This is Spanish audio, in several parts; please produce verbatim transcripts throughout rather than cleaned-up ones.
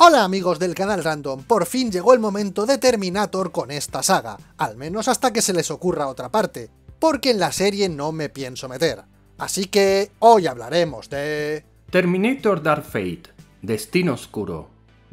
Hola amigos del canal Random, por fin llegó el momento de Terminator con esta saga, al menos hasta que se les ocurra otra parte, porque en la serie no me pienso meter. Así que hoy hablaremos de... Terminator Dark Fate, Destino Oscuro.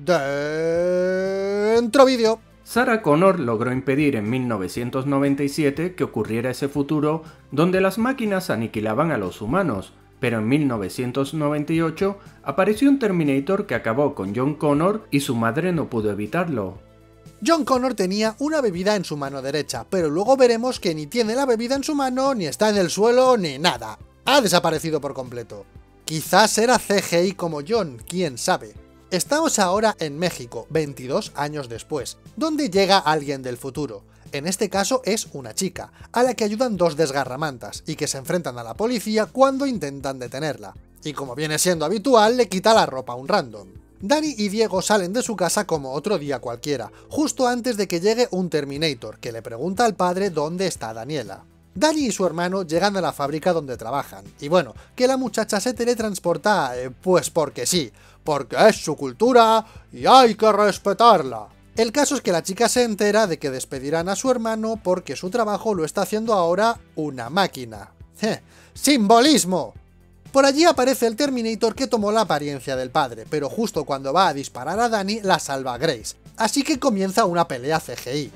Dentro vídeo. Sarah Connor logró impedir en mil novecientos noventa y siete que ocurriera ese futuro donde las máquinas aniquilaban a los humanos, pero en mil novecientos noventa y ocho apareció un Terminator que acabó con John Connor y su madre no pudo evitarlo. John Connor tenía una bebida en su mano derecha, pero luego veremos que ni tiene la bebida en su mano, ni está en el suelo, ni nada. Ha desaparecido por completo. Quizás era C G I como John, quién sabe. Estamos ahora en México, veintidós años después, donde llega alguien del futuro. En este caso es una chica, a la que ayudan dos desgarramantas, y que se enfrentan a la policía cuando intentan detenerla. Y como viene siendo habitual, le quita la ropa a un random. Dani y Diego salen de su casa como otro día cualquiera, justo antes de que llegue un Terminator, que le pregunta al padre dónde está Daniela. Dani y su hermano llegan a la fábrica donde trabajan, y bueno, que la muchacha se teletransporta, eh, pues porque sí, porque es su cultura y hay que respetarla. El caso es que la chica se entera de que despedirán a su hermano porque su trabajo lo está haciendo ahora una máquina. ¡Eh! ¡Simbolismo! Por allí aparece el Terminator que tomó la apariencia del padre, pero justo cuando va a disparar a Dani la salva Grace, así que comienza una pelea C G I.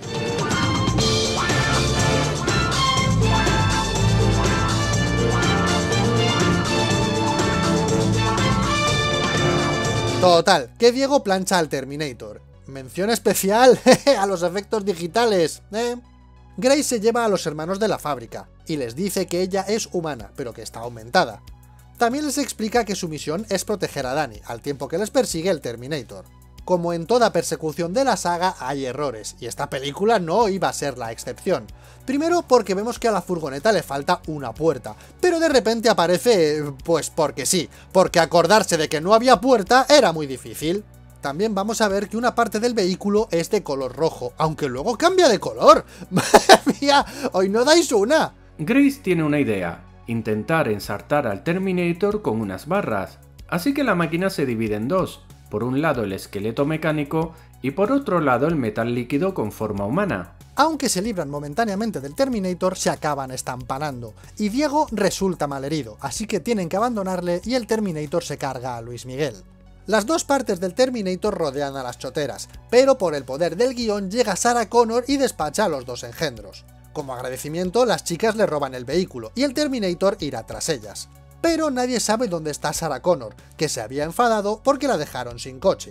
Total, que Diego plancha al Terminator. Mención especial a los efectos digitales, ¿eh? Grace se lleva a los hermanos de la fábrica, y les dice que ella es humana, pero que está aumentada. También les explica que su misión es proteger a Dani, al tiempo que les persigue el Terminator. Como en toda persecución de la saga hay errores, y esta película no iba a ser la excepción. Primero porque vemos que a la furgoneta le falta una puerta, pero de repente aparece, pues porque sí, porque acordarse de que no había puerta era muy difícil. También vamos a ver que una parte del vehículo es de color rojo, aunque luego cambia de color. ¡Madre mía! ¡Hoy no dais una! Grace tiene una idea, intentar ensartar al Terminator con unas barras, así que la máquina se divide en dos, por un lado el esqueleto mecánico y por otro lado el metal líquido con forma humana. Aunque se libran momentáneamente del Terminator, se acaban estampanando, y Diego resulta malherido, así que tienen que abandonarle y el Terminator se carga a Luis Miguel. Las dos partes del Terminator rodean a las choteras, pero por el poder del guión llega Sarah Connor y despacha a los dos engendros. Como agradecimiento, las chicas le roban el vehículo, y el Terminator irá tras ellas. Pero nadie sabe dónde está Sarah Connor, que se había enfadado porque la dejaron sin coche.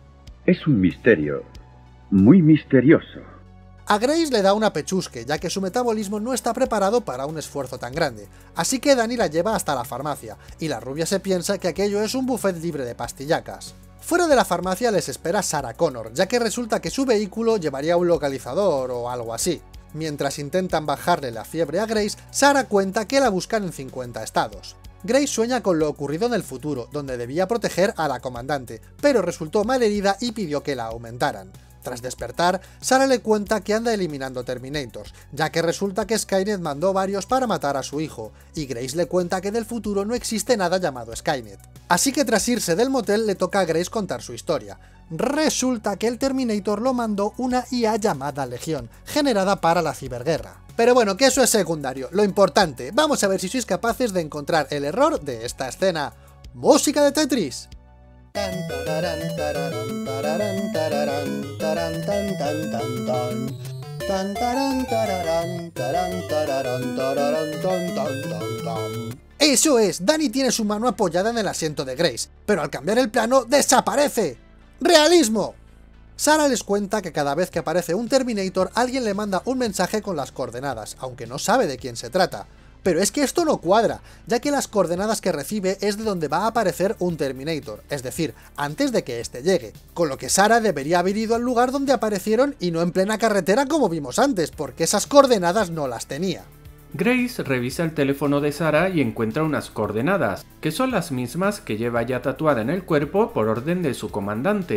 Es un misterio, muy misterioso. A Grace le da una pechusque, ya que su metabolismo no está preparado para un esfuerzo tan grande, así que Dani la lleva hasta la farmacia, y la rubia se piensa que aquello es un buffet libre de pastillacas. Fuera de la farmacia les espera Sarah Connor, ya que resulta que su vehículo llevaría un localizador o algo así. Mientras intentan bajarle la fiebre a Grace, Sarah cuenta que la buscan en cincuenta estados. Grace sueña con lo ocurrido en el futuro, donde debía proteger a la comandante, pero resultó malherida y pidió que la aumentaran. Tras despertar, Sarah le cuenta que anda eliminando Terminators, ya que resulta que Skynet mandó varios para matar a su hijo, y Grace le cuenta que del futuro no existe nada llamado Skynet. Así que tras irse del motel le toca a Grace contar su historia. Resulta que el Terminator lo mandó una I A llamada Legión, generada para la ciberguerra. Pero bueno, que eso es secundario, lo importante, vamos a ver si sois capaces de encontrar el error de esta escena. ¡Música de Tetris! Eso es, Dani tiene su mano apoyada en el asiento de Grace, pero al cambiar el plano ¡desaparece! ¡Realismo! Sarah les cuenta que cada vez que aparece un Terminator alguien le manda un mensaje con las coordenadas, aunque no sabe de quién se trata. Pero es que esto no cuadra, ya que las coordenadas que recibe es de donde va a aparecer un Terminator, es decir, antes de que éste llegue, con lo que Sarah debería haber ido al lugar donde aparecieron y no en plena carretera como vimos antes, porque esas coordenadas no las tenía. Grace revisa el teléfono de Sarah y encuentra unas coordenadas, que son las mismas que lleva ya tatuada en el cuerpo por orden de su comandante,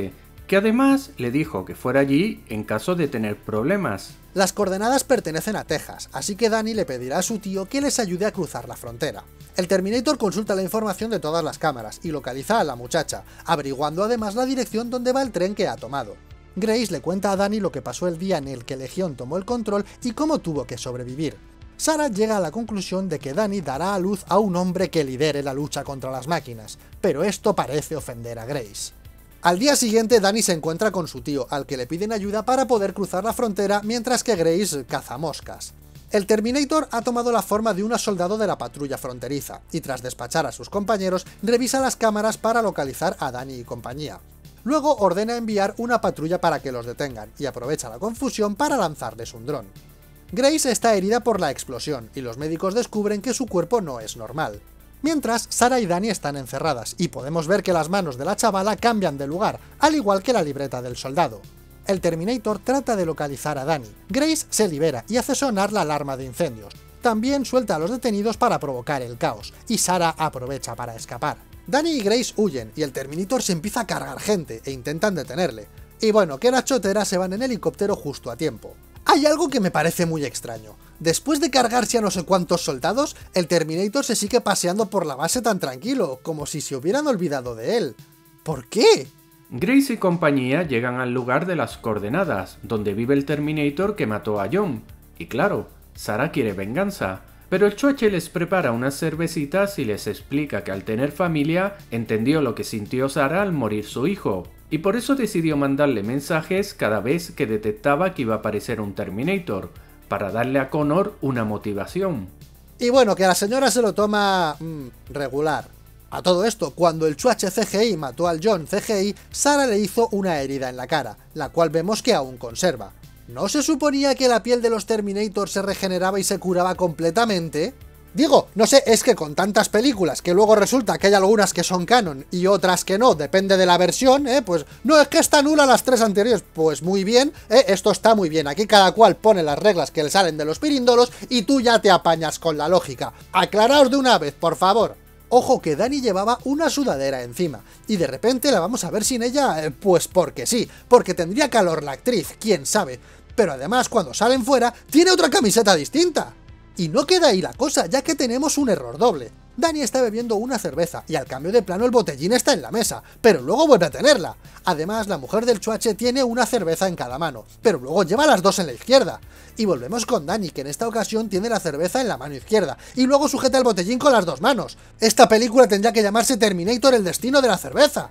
que además le dijo que fuera allí en caso de tener problemas. Las coordenadas pertenecen a Texas, así que Danny le pedirá a su tío que les ayude a cruzar la frontera. El Terminator consulta la información de todas las cámaras y localiza a la muchacha, averiguando además la dirección donde va el tren que ha tomado. Grace le cuenta a Danny lo que pasó el día en el que Legión tomó el control y cómo tuvo que sobrevivir. Sarah llega a la conclusión de que Danny dará a luz a un hombre que lidere la lucha contra las máquinas, pero esto parece ofender a Grace. Al día siguiente, Danny se encuentra con su tío, al que le piden ayuda para poder cruzar la frontera mientras que Grace caza moscas. El Terminator ha tomado la forma de un soldado de la patrulla fronteriza, y tras despachar a sus compañeros, revisa las cámaras para localizar a Danny y compañía. Luego ordena enviar una patrulla para que los detengan, y aprovecha la confusión para lanzarles un dron. Grace está herida por la explosión, y los médicos descubren que su cuerpo no es normal. Mientras, Sarah y Danny están encerradas, y podemos ver que las manos de la chavala cambian de lugar, al igual que la libreta del soldado. El Terminator trata de localizar a Danny. Grace se libera y hace sonar la alarma de incendios. También suelta a los detenidos para provocar el caos, y Sarah aprovecha para escapar. Danny y Grace huyen, y el Terminator se empieza a cargar gente, e intentan detenerle. Y bueno, que las choteras se van en helicóptero justo a tiempo. Hay algo que me parece muy extraño. Después de cargarse a no sé cuántos soldados, el Terminator se sigue paseando por la base tan tranquilo, como si se hubieran olvidado de él. ¿Por qué? Grace y compañía llegan al lugar de las coordenadas, donde vive el Terminator que mató a John. Y claro, Sarah quiere venganza. Pero el chuache les prepara unas cervecitas y les explica que al tener familia, entendió lo que sintió Sarah al morir su hijo. Y por eso decidió mandarle mensajes cada vez que detectaba que iba a aparecer un Terminator, para darle a Connor una motivación. Y bueno, que la señora se lo toma... Mmm, regular. A todo esto, cuando el chuache C G I mató al John C G I, Sarah le hizo una herida en la cara, la cual vemos que aún conserva. ¿No se suponía que la piel de los Terminator se regeneraba y se curaba completamente? Digo, no sé, es que con tantas películas, que luego resulta que hay algunas que son canon y otras que no, depende de la versión, ¿eh? Pues no, es que está nula las tres anteriores. Pues muy bien, ¿eh? Esto está muy bien. Aquí cada cual pone las reglas que le salen de los piríndolos y tú ya te apañas con la lógica. Aclaraos de una vez, por favor. Ojo que Danny llevaba una sudadera encima, y de repente la vamos a ver sin ella, eh, pues porque sí, porque tendría calor la actriz, quién sabe. Pero además cuando salen fuera, tiene otra camiseta distinta. Y no queda ahí la cosa, ya que tenemos un error doble. Danny está bebiendo una cerveza, y al cambio de plano el botellín está en la mesa, pero luego vuelve a tenerla. Además, la mujer del chuache tiene una cerveza en cada mano, pero luego lleva las dos en la izquierda. Y volvemos con Danny, que en esta ocasión tiene la cerveza en la mano izquierda, y luego sujeta el botellín con las dos manos. Esta película tendría que llamarse Terminator: El destino de la cerveza.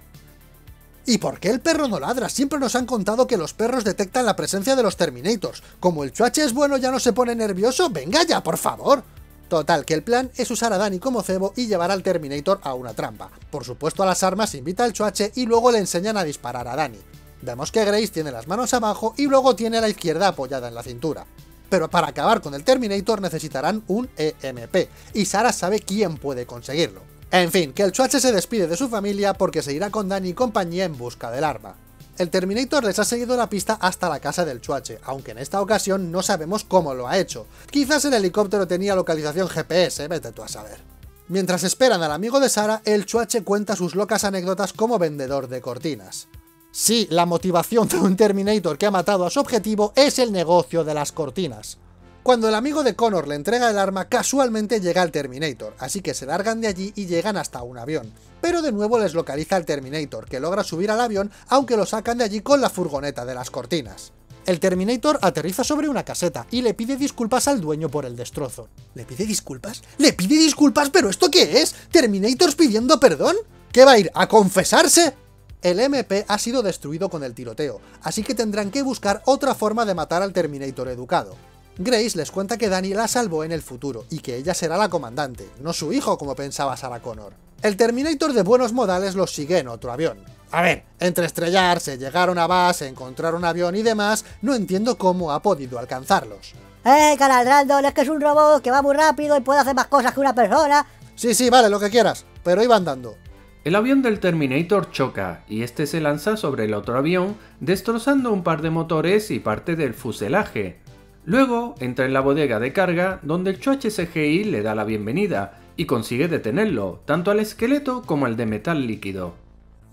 ¿Y por qué el perro no ladra? Siempre nos han contado que los perros detectan la presencia de los Terminators. Como el chuache es bueno, ya no se pone nervioso. ¡Venga ya, por favor! Total, que el plan es usar a Danny como cebo y llevar al Terminator a una trampa. Por supuesto, a las armas invita al chuache y luego le enseñan a disparar a Danny. Vemos que Grace tiene las manos abajo y luego tiene la izquierda apoyada en la cintura. Pero para acabar con el Terminator necesitarán un E M P, y Sarah sabe quién puede conseguirlo. En fin, que el chuache se despide de su familia porque se irá con Danny y compañía en busca del arma. El Terminator les ha seguido la pista hasta la casa del chuache, aunque en esta ocasión no sabemos cómo lo ha hecho. Quizás el helicóptero tenía localización G P S, vete tú a saber. Mientras esperan al amigo de Sarah, el chuache cuenta sus locas anécdotas como vendedor de cortinas. Sí, la motivación de un Terminator que ha matado a su objetivo es el negocio de las cortinas. Cuando el amigo de Connor le entrega el arma, casualmente llega el Terminator, así que se largan de allí y llegan hasta un avión. Pero de nuevo les localiza el Terminator, que logra subir al avión, aunque lo sacan de allí con la furgoneta de las cortinas. El Terminator aterriza sobre una caseta y le pide disculpas al dueño por el destrozo. ¿Le pide disculpas? ¿Le pide disculpas? ¿Pero esto qué es? ¿Terminators pidiendo perdón? ¿Qué va a ir? ¿A confesarse? El M P ha sido destruido con el tiroteo, así que tendrán que buscar otra forma de matar al Terminator educado. Grace les cuenta que Danny la salvó en el futuro, y que ella será la comandante, no su hijo como pensaba Sarah Connor. El Terminator de buenos modales los sigue en otro avión. A ver, entre estrellarse, llegar a una base, encontrar un avión y demás, no entiendo cómo ha podido alcanzarlos. ¡Eh, canal Randall! Es que es un robot que va muy rápido y puede hacer más cosas que una persona. Sí, sí, vale, lo que quieras, pero iba andando. El avión del Terminator choca, y este se lanza sobre el otro avión, destrozando un par de motores y parte del fuselaje. Luego entra en la bodega de carga, donde el chuache C G I le da la bienvenida, y consigue detenerlo, tanto al esqueleto como al de metal líquido.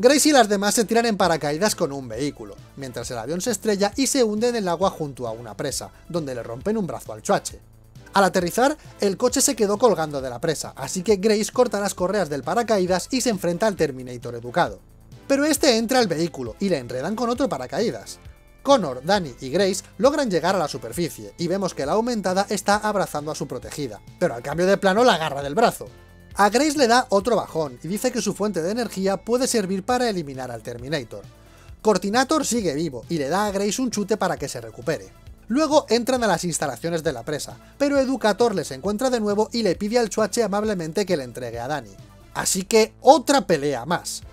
Grace y las demás se tiran en paracaídas con un vehículo, mientras el avión se estrella y se hunde en el agua junto a una presa, donde le rompen un brazo al Chuache. Al aterrizar, el coche se quedó colgando de la presa, así que Grace corta las correas del paracaídas y se enfrenta al Terminator educado. Pero este entra al vehículo y le enredan con otro paracaídas. Connor, Dani y Grace logran llegar a la superficie y vemos que la aumentada está abrazando a su protegida, pero al cambio de plano la agarra del brazo. A Grace le da otro bajón y dice que su fuente de energía puede servir para eliminar al Terminator. Cortinator sigue vivo y le da a Grace un chute para que se recupere. Luego entran a las instalaciones de la presa, pero Educator les encuentra de nuevo y le pide al Chuache amablemente que le entregue a Dani. Así que otra pelea más.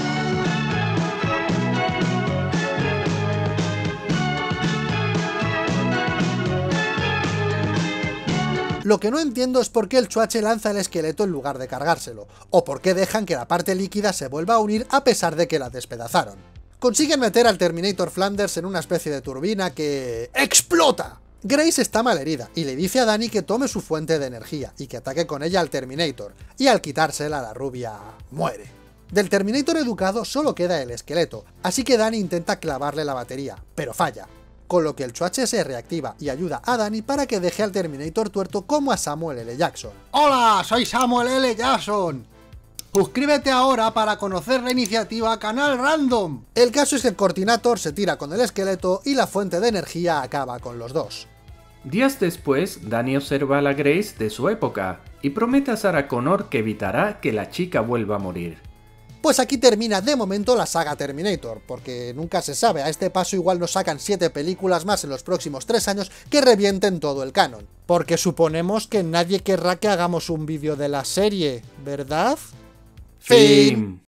Lo que no entiendo es por qué el Chuache lanza el esqueleto en lugar de cargárselo, o por qué dejan que la parte líquida se vuelva a unir a pesar de que la despedazaron. Consiguen meter al Terminator Flanders en una especie de turbina que... ¡explota! Grace está malherida y le dice a Dani que tome su fuente de energía y que ataque con ella al Terminator, y al quitársela la rubia... muere. Del Terminator educado solo queda el esqueleto, así que Dani intenta clavarle la batería, pero falla, con lo que el Chuache se reactiva y ayuda a Dani para que deje al Terminator tuerto como a Samuel L. Jackson. ¡Hola! Soy Samuel L. Jackson. Suscríbete ahora para conocer la iniciativa Canal Random. El caso es que el Cortinator se tira con el esqueleto y la fuente de energía acaba con los dos. Días después, Dani observa a la Grace de su época y promete a Sarah Connor que evitará que la chica vuelva a morir. Pues aquí termina de momento la saga Terminator, porque nunca se sabe, a este paso igual nos sacan siete películas más en los próximos tres años que revienten todo el canon. Porque suponemos que nadie querrá que hagamos un vídeo de la serie, ¿verdad? Fin.